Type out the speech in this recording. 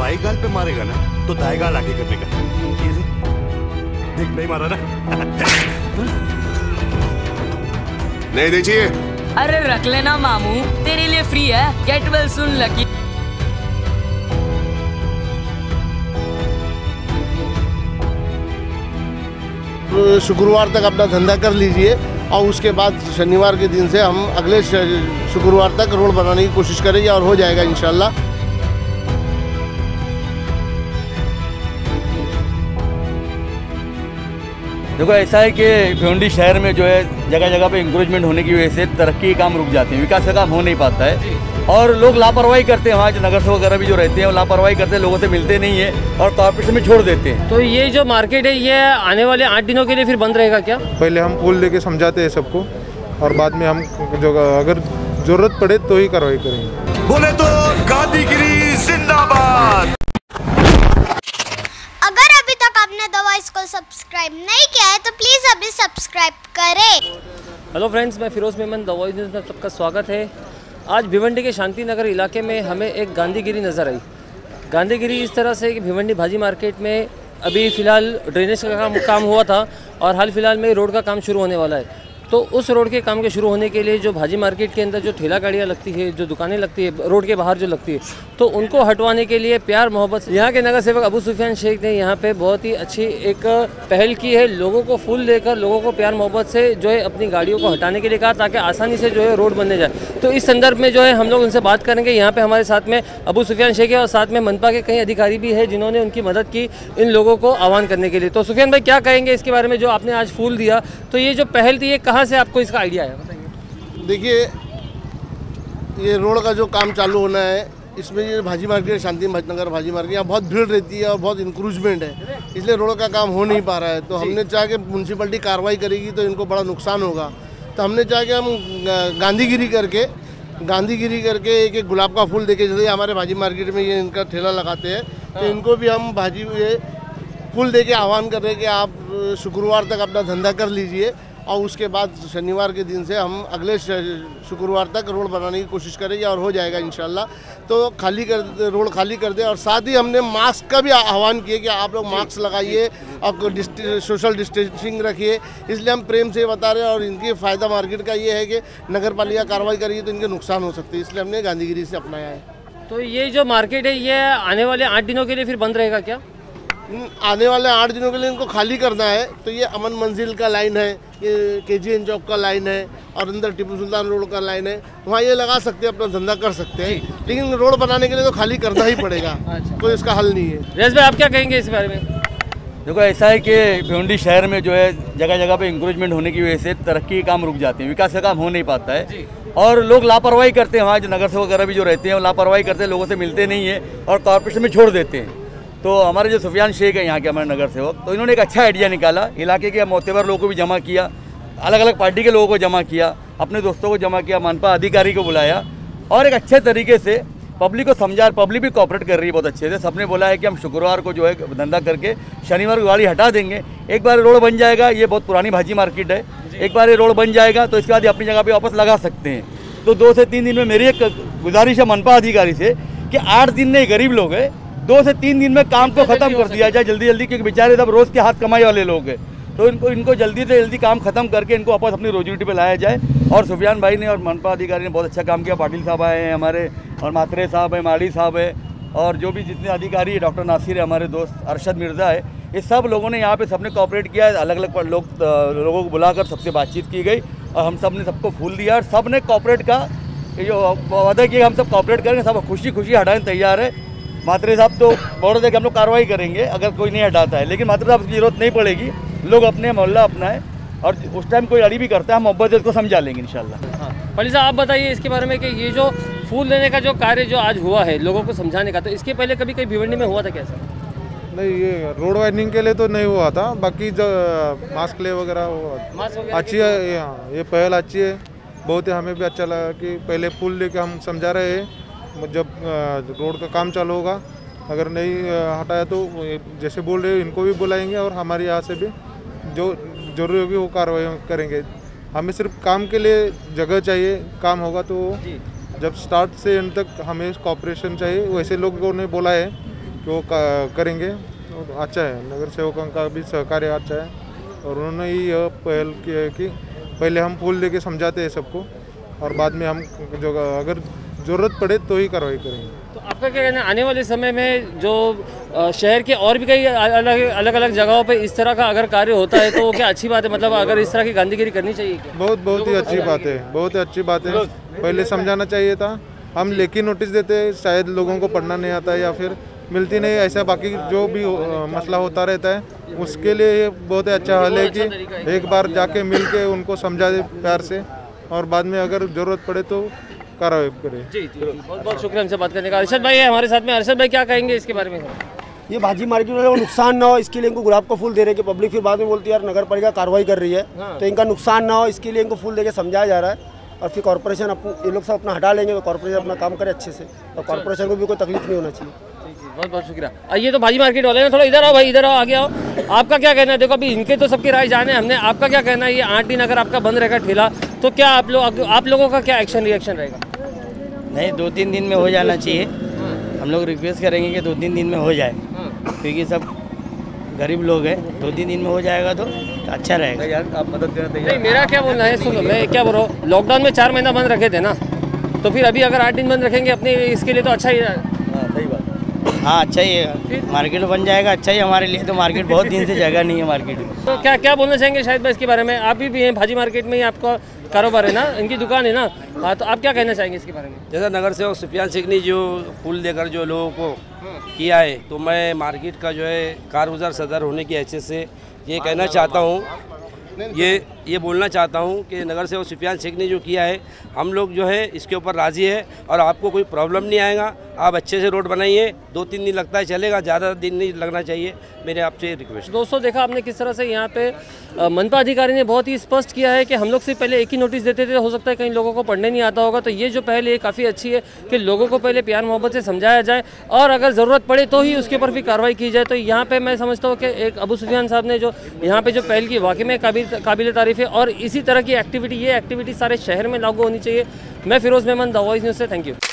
By गाल पे मारेगा ना तो दाएं गाल आगे करने का। ये देख नहीं मारा ना। नहीं देखिए। अरे रख लेना मामू, तेरे लिए फ्री है। Get well soon lucky. शुक्रवार तक अपना धंधा कर लीजिए और उसके बाद शनिवार के दिन से हम अगले शुक्रवार तक रोड बनाने की कोशिश करेंगे और हो जाएगा इंशाल्लाह। देखो ऐसा है कि भिवंडी शहर में जो है जगह जगह पे इंक्रोचमेंट होने की वजह से तरक्की के काम रुक जाते हैं, विकास का काम हो नहीं पाता है और लोग लापरवाही करते हैं। वहाँ जो नगर सेवक वगैरह भी जो रहते हैं वो लापरवाही करते हैं, लोगों से मिलते नहीं है और कॉर्पोरेशन में छोड़ देते हैं। तो ये जो मार्केट है ये आने वाले 8 दिनों के लिए फिर बंद रहेगा क्या? पहले हम पुल लेके समझाते हैं सबको और बाद में हम जो अगर जरूरत पड़े तो ही कार्रवाई करेंगे। बोले तो गांधीगिरी जिंदाबाद। अगर अभी तक आपने द वॉइस को सब्सक्राइब नहीं किया है तो प्लीज अभी सब्सक्राइब करें। हेलो फ्रेंड्स, मैं Firoz Memon, the voice news में सबका स्वागत है। आज भिवंडी के शांति नगर इलाके में हमें एक गांधीगिरी नज़र आई। गांधीगिरी इस तरह से कि भिवंडी भाजी मार्केट में अभी फ़िलहाल ड्रेनेज का काम हुआ था और हाल फिलहाल में रोड का काम शुरू होने वाला है। तो उस रोड के काम के शुरू होने के लिए जो भाजी मार्केट के अंदर जो ठेला गाड़ियाँ लगती है, जो दुकानें लगती है रोड के बाहर जो लगती है, तो उनको हटवाने के लिए प्यार मोहब्बत यहाँ के नगर सेवक अबू सुफियान शेख ने यहाँ पे बहुत ही अच्छी एक पहल की है। लोगों को फूल देकर लोगों को प्यार मोहब्बत से जो है अपनी गाड़ियों को हटाने के लिए कहा ताकि आसानी से जो है रोड बनने जाए। तो इस संदर्भ में जो है हम लोग उनसे बात करेंगे। यहाँ पे हमारे साथ में अबू सुफियान शेख है और साथ में मनपा के कई अधिकारी भी है जिन्होंने उनकी मदद की इन लोगों को आह्वान करने के लिए। तो सुफियान भाई क्या कहेंगे इसके बारे में, जो आपने आज फूल दिया, तो ये जो पहल थी ये कहाँ से आपको इसका आइडिया आया, बताइए। देखिए, ये रोड का जो काम चालू होना है इसमें ये भाजी मार्केट, शांति नगर भाजी मार्केट, यहाँ बहुत भीड़ रहती है और बहुत इंक्रोचमेंट है, इसलिए रोड का काम हो नहीं पा रहा है। तो हमने चाहा कि म्यूनसिपलिटी कार्रवाई करेगी तो इनको बड़ा नुकसान होगा। तो हमने चाहा कि हम गांधीगिरी करके एक एक गुलाब का फूल देके, जैसे हमारे भाजी मार्केट में ये इनका ठेला लगाते हैं, तो इनको भी हम भाजी फूल देके आह्वान कर रहे हैं कि आप शुक्रवार तक अपना धंधा कर लीजिए और उसके बाद शनिवार के दिन से हम अगले शुक्रवार तक रोड बनाने की कोशिश करेंगे और हो जाएगा इंशाल्लाह। तो रोड खाली कर दे और साथ ही हमने मास्क का भी आह्वान किया कि आप लोग मास्क लगाइए और सोशल डिस्टेंसिंग रखिए। इसलिए हम प्रेम से बता रहे हैं और इनकी फ़ायदा मार्केट का ये है कि नगर पालिका कार्रवाई करेगी तो इनके नुकसान हो सकते हैं, इसलिए हमने गांधीगिरी से अपनाया है। तो ये जो मार्केट है ये आने वाले 8 दिनों के लिए फिर बंद रहेगा क्या? आने वाले 8 दिनों के लिए इनको खाली करना है। तो ये अमन मंजिल का लाइन है, ये KGN चौक का लाइन है और अंदर टिप्पू सुल्तान रोड का लाइन है, वहाँ ये लगा सकते हैं, अपना धंधा कर सकते हैं, लेकिन रोड बनाने के लिए तो खाली करना ही पड़ेगा। कोई इसका हल नहीं है। रेस भाई, आप क्या कहेंगे इस बारे में? देखो ऐसा है कि भिवंडी शहर में जो है जगह जगह पे इंक्रोचमेंट होने की वजह से तरक्की के काम रुक जाते हैं, विकास का काम हो नहीं पाता है और लोग लापरवाही करते हैं। वहाँ जो नगर सेवक वगैरह भी जो रहते हैं वो लापरवाही करते हैं, लोगों से मिलते नहीं है और कॉर्पोरेशन में छोड़ देते हैं। तो हमारे जो सुफियान शेख है यहाँ के हमारे नगर सेवक, तो इन्होंने एक अच्छा आइडिया निकाला। इलाके के मोतेबर लोगों को भी जमा किया, अलग अलग पार्टी के लोगों को जमा किया, अपने दोस्तों को जमा किया, मनपा अधिकारी को बुलाया और एक अच्छे तरीके से पब्लिक को समझा। पब्लिक भी कॉपरेट कर रही है बहुत अच्छे से। सबने बोला है कि हम शुक्रवार को जो है धंधा करके शनिवार को गाड़ी हटा देंगे। एक बार रोड बन जाएगा, ये बहुत पुरानी भाजी मार्केट है, एक बार ये रोड बन जाएगा तो इसके बाद ये अपनी जगह पे वापस लगा सकते हैं। तो 2 से 3 दिन में मेरी एक गुजारिश है मनपा अधिकारी से कि 8 दिन नहीं, गरीब लोग हैं, 2 से 3 दिन में काम को ख़त्म कर दिया जाए जल्दी जल्दी, क्योंकि बेचारे सब रोज़ के हाथ कमाई वाले लोग हैं। तो इनको जल्दी से जल्दी काम खत्म करके इनको वापस अपनी रोजी रोटी पे लाया जाए। और सुफियान भाई ने और मनपा अधिकारी ने बहुत अच्छा काम किया। पाटिल साहब आए हैं हमारे, और मात्रे साहब है, माड़ी साहब है, और जो भी जितने अधिकारी है, डॉक्टर नासिर है, हमारे दोस्त अरशद मिर्ज़ा है, ये सब लोगों ने यहाँ पे सबने कॉपरेट किया है। अलग अलग लोगों को बुलाकर सबसे बातचीत की गई और हम सब ने सबको फूल दिया और सब ने कॉपरेट का जो वादा किया हम सब कॉपरेट करेंगे, सब खुशी खुशी हटाने तैयार है। मात्रे साहब तो बोल रहे थे कि हम लोग कार्रवाई करेंगे अगर कोई नहीं हटाता है, लेकिन मात्रे साहब की जरूरत नहीं पड़ेगी। लोग अपने मोहल्ला अपना है और उस टाइम कोई अड़ी भी करता है हम मोहब्बत से इसको समझा लेंगे इंशाल्लाह। हाँ, पली साहब आप बताइए इसके बारे में कि ये जो फूल लेने का जो कार्य जो आज हुआ है लोगों को समझाने का, तो इसके पहले कभी कहीं भिवंडी में हुआ था क्या सर? नहीं, ये रोड वाइडनिंग के लिए तो नहीं हुआ था, बाकी जो मास्क ले वगैरह अच्छी है, ये पहल अच्छी है बहुत है। हमें भी अच्छा लगा कि पहले फूल लेके हम समझा रहे हैं, जब रोड का काम चालू होगा अगर नहीं हटाया तो जैसे बोल रहे हो इनको भी बुलाएंगे और हमारे यहाँ से भी जो जरूरी होगी वो कार्रवाई करेंगे। हमें सिर्फ काम के लिए जगह चाहिए, काम होगा तो जब स्टार्ट से एंड तक हमें कॉपरेशन चाहिए। वैसे लोगों ने बोला है कि वो करेंगे। तो अच्छा है, नगर सेवकों का भी सहकार्य अच्छा है और उन्होंने ही यह पहल की है कि पहले हम पुल लेके समझाते हैं सबको और बाद में हम जो अगर ज़रूरत पड़े तो ही कार्रवाई करेंगे। तो आपका क्या कहना है, आने वाले समय में जो शहर के और भी कई अलग अलग जगहों पे इस तरह का अगर कार्य होता है तो वो क्या अच्छी बात है, मतलब अगर इस तरह की गांधीगिरी करनी चाहिए क्या? बहुत ही अच्छी बात है, बहुत ही अच्छी बात है। पहले समझाना चाहिए था, हम लेखी नोटिस देते शायद लोगों को पढ़ना नहीं आता या फिर मिलती नहीं, ऐसा बाकी जो भी मसला होता रहता है उसके लिए ये बहुत ही अच्छा हल है कि एक बार जाके मिल के उनको समझा दे प्यार से और बाद में अगर ज़रूरत पड़े तो कार्रवाई करें। जी जी, बहुत बहुत शुक्रिया हमसे बात करने का। अरशद भाई है हमारे साथ में। अरशद भाई क्या कहेंगे इसके बारे में? ये भाजी मार्केट वाले को नुकसान ना हो इसके लिए इनको गुलाब का फूल दे रहे हैं कि पब्लिक फिर बाद में बोलती है यार नगर पालिका कार्रवाई कर रही है, तो इनका नुकसान ना हो इसके लिए इनको फूल देके समझाया जा रहा है और फिर कॉर्पोरेशन ये लोग सब अपना हटा लेंगे तो कॉर्पोरेशन अपना काम करे अच्छे से और कॉर्पोरेशन को भी कोई तकलीफ नहीं होना चाहिए। बहुत बहुत शुक्रिया। ये तो भाजी मार्केट वाले हैं, थोड़ा इधर आओ भाई, इधर आओ, आगे आओ। आपका क्या कहना है? देखो अभी इनके तो सबकी राय जाने हमने, आपका क्या कहना है? ये 8 दिन अगर आपका बंद रहेगा ठेला तो क्या आप लोगों का क्या एक्शन रिएक्शन रहेगा? नहीं, 2-3 दिन में हो जाना चाहिए। हम लोग रिक्वेस्ट करेंगे कि 2-3 दिन में हो जाए क्योंकि सब गरीब लोग हैं, 2-3 दिन में हो जाएगा तो अच्छा रहेगा। यार आप मदद करना चाहिए। नहीं, मेरा क्या बोलना है, सुनो मैं क्या बोल रहा हूँ, लॉकडाउन में 4 महीना बंद रखे थे ना, तो फिर अभी अगर 8 दिन बंद रखेंगे अपने इसके लिए तो अच्छा ही है। सही बात। हाँ अच्छा ही है, मार्केट बन जाएगा अच्छा ही हमारे लिए, तो मार्केट बहुत दिन से जगह नहीं है मार्केट में। तो क्या क्या बोलना चाहेंगे शायद भाई इसके बारे में? आप भी हैं भाजी मार्केट में ही, आपका कारोबार है ना, इनकी दुकान है ना, हाँ, तो आप क्या कहना चाहेंगे इसके बारे में? जैसा नगर सेवक सुफियान शेख ने जो फूल देकर जो लोगों को किया है, तो मैं मार्केट का जो है कारगुजार सदर होने की हैसियत से ये कहना चाहता हूँ, ये बोलना चाहता हूँ कि नगर सेवक सुफियान शेख ने जो किया है हम लोग जो है इसके ऊपर राज़ी है और आपको कोई प्रॉब्लम नहीं आएगा। आप अच्छे से रोड बनाइए, 2-3 दिन लगता है चलेगा, ज़्यादा दिन नहीं लगना चाहिए, मेरे आपसे रिक्वेस्ट। दोस्तों देखा आपने किस तरह से यहाँ पे मनपा अधिकारी ने बहुत ही स्पष्ट किया है कि हम लोग सिर्फ पहले एक ही नोटिस देते थे, हो सकता है कई लोगों को पढ़ने नहीं आता होगा, तो ये जो पहले ये काफ़ी अच्छी है कि लोगों को पहले प्यार मोहब्बत से समझाया जाए और अगर ज़रूरत पड़े तो ही उसके ऊपर भी कार्रवाई की जाए। तो यहाँ पे मैं समझता हूँ कि एक अबू सुफियान साहब ने जो यहाँ पे जो पहल की वाकई में काबिल तारीफ़ है और इसी तरह की एक्टिविटी, ये एक्टिविटी सारे शहर में लागू होनी चाहिए। मैं Firoz Memon, the voice news से, थैंक यू।